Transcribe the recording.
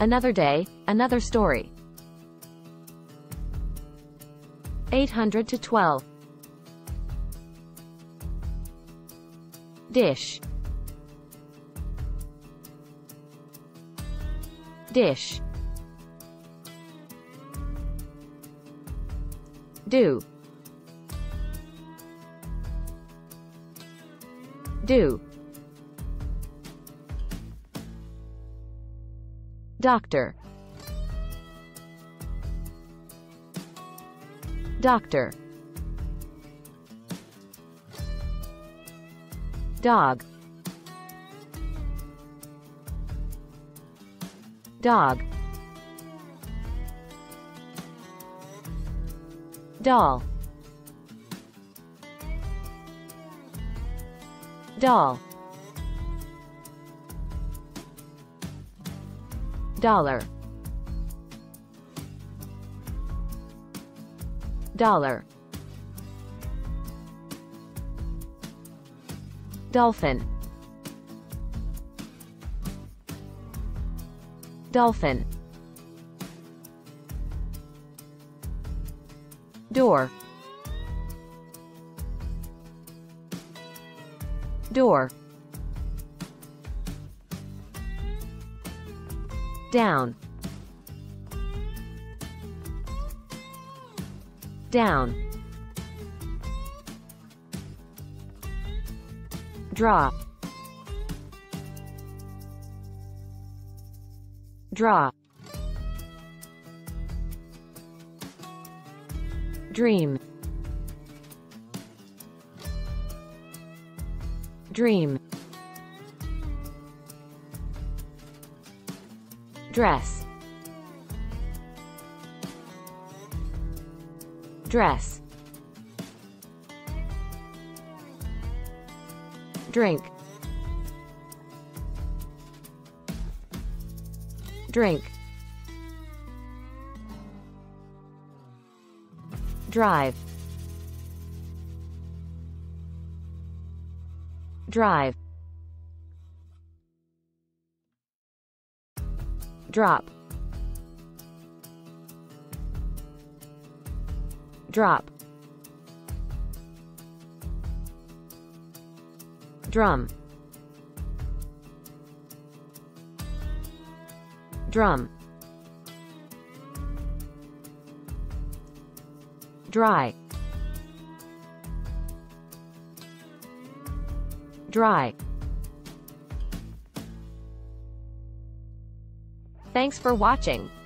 Another day, another story. 800 to 12. Dish. Dish. Do. Do. Doctor. Doctor. Dog. Dog. Doll. Doll. Dollar. Dollar. Dolphin. Dolphin. Door. Door. Down. Down. Draw. Draw. Dream. Dream. Dress. Dress. Drink. Drink. Drive. Drive. Drop. Drop. Drum. Drum. Dry. Dry. Thanks for watching.